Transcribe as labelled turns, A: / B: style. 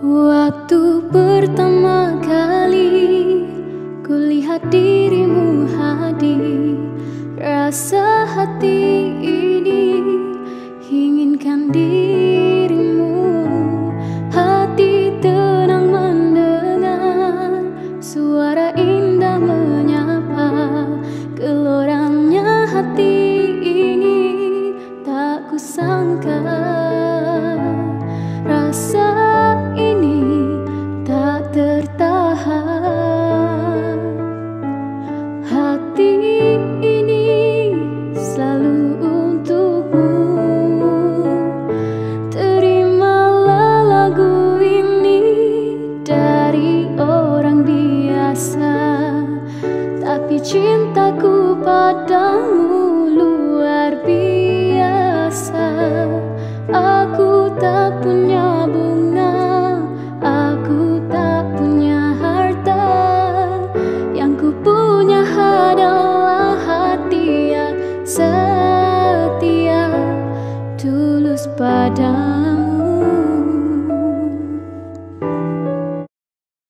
A: Waktu pertama kali kulihat dirimu hadir, rasa hati ini inginkan dirimu. Hati tenang mendengar suara indah menyapa. Geloranya hati ini tak kusangka. Rasa ini tak tertahan. Hati ini selalu untukmu. Terimalah lagu ini dari orang biasa, tapi cintaku padamu luar biasa. Aku tak punya bunga, aku tak punya harta. Yang ku punya adalah hati yang setia, tulus padamu.